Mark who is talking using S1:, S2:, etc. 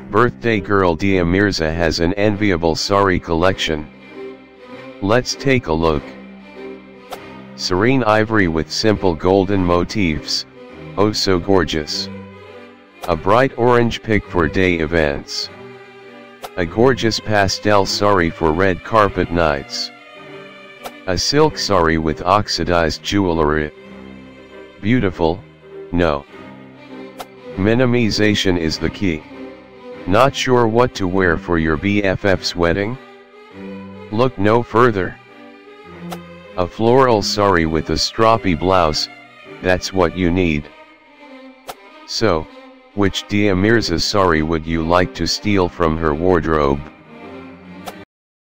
S1: Birthday Girl Dia Mirza has an enviable saree collection. Let's take a look. Serene ivory with simple golden motifs, oh so gorgeous. A bright orange pick for day events. A gorgeous pastel saree for red carpet nights. A silk saree with oxidized jewellery. Beautiful, no. Minimisation is the key. Not sure what to wear for your BFF's wedding? Look no further. A floral saree with a strappy blouse, that's what you need. So, which Dia Mirza saree would you like to steal from her wardrobe?